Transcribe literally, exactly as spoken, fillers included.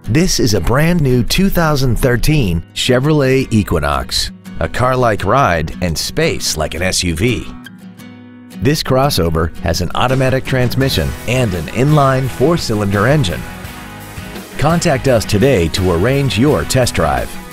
This is a brand new two thousand thirteen Chevrolet Equinox, a car-like ride and space like an S U V. This crossover has an automatic transmission and an inline four-cylinder engine. Contact us today to arrange your test drive.